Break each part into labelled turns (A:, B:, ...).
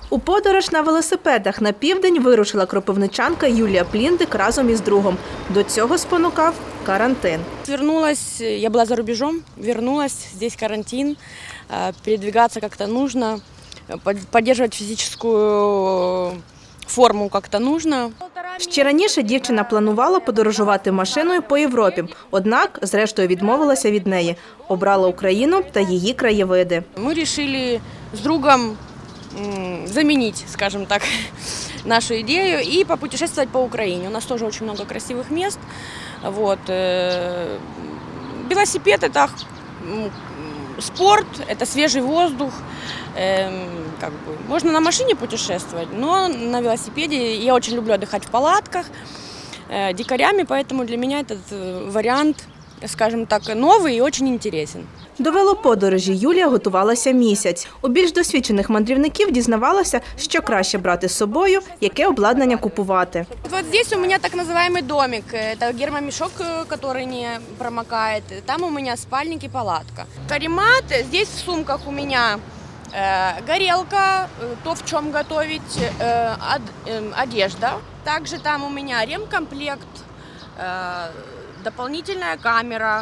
A: У подорож на велосипедах на південь вирушила кропивничанка Юлія Пліндик разом із другом. До цього спонукав карантин.
B: Вернулась, я была за рубежом, вернулась, здесь карантин, передвигаться как-то нужно, поддерживать физическую форму как-то нужно.
A: Ще раніше дівчина планувала подорожувати машиною по Європі, однак зрештою відмовилася від неї. Обрала Україну та її краєвиди.
B: Мы решили с другом заменить, скажем так, нашу идею и попутешествовать по Украине. У нас тоже очень много красивых мест. Вот. Велосипед – это спорт, это свежий воздух. Можно на машине путешествовать, но на велосипеде я очень люблю отдыхать в палатках дикарями, поэтому для меня этот вариант, скажем так, новый и очень интересен.
A: До велоподорожі Юлія готувалася місяць. У більш досвідчених мандрівників дізнавалася, що краще брати з собою, яке обладнання купувати.
B: Вот здесь у меня так называемый домик. Это гермомешок, который не промокает. Там у меня спальник и палатка. Каремат. Здесь в сумках у меня горелка, то, в чем готовить, одежда. Также там у меня ремкомплект, дополнительная камера.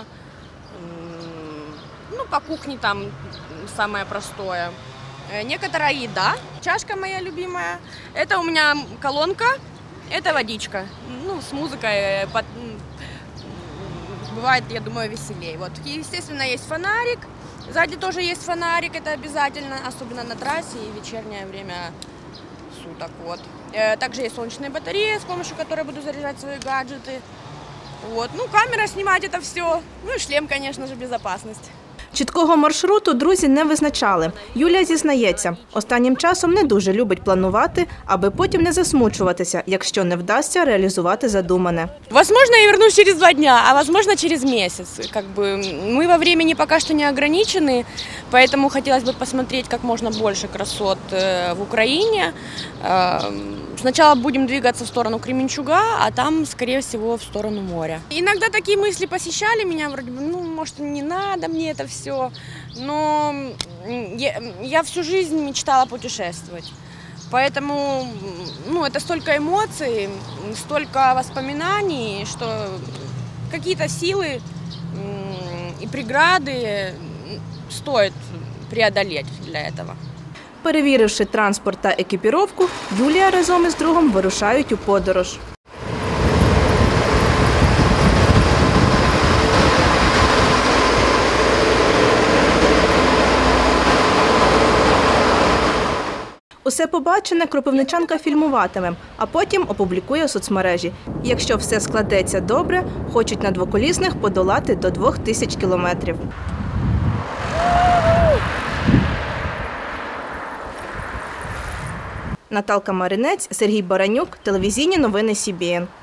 B: Ну, по кухне там самое простое. Некоторая еда. Чашка моя любимая. Это у меня колонка, это водичка. Ну, с музыкой бывает, я думаю, веселее. Вот. Естественно, есть фонарик. Сзади тоже есть фонарик, это обязательно, особенно на трассе и вечернее время суток. Вот. Также есть солнечные батареи, с помощью которой буду заряжать свои гаджеты. Вот. Ну, камера снимать это все. Ну и шлем, конечно же, безопасность.
A: Чіткого маршруту друзі не визначали. Юлія зізнається, останнім часом не дуже любить планувати, аби потім не засмучуватися, якщо не вдасться реалізувати задумане.
B: Возможно, я вернусь через 2 дня, а возможно, через месяц. Мы во времени пока что не ограничены, поэтому хотелось бы посмотреть как можно больше красот в Украине. Сначала будем двигаться в сторону Кременчуга, а там, скорее всего, в сторону моря. Иногда такие мысли посещали меня, вроде бы, ну, может, не надо мне это все, но я всю жизнь мечтала путешествовать. Поэтому, ну, это столько эмоций, столько воспоминаний, что какие-то силы и преграды стоит преодолеть для этого.
A: Перевіривши транспорт та екіпіровку, Юлія разом із другом вирушають у подорож. Усе побачене кропивничанка фільмуватиме, а потім опублікує у соцмережі. Якщо все складеться добре, хочуть на двоколісних подолати до 2000 кілометрів. Наталка Маринець, Сергій Баранюк, телевізійні новини СІБІН.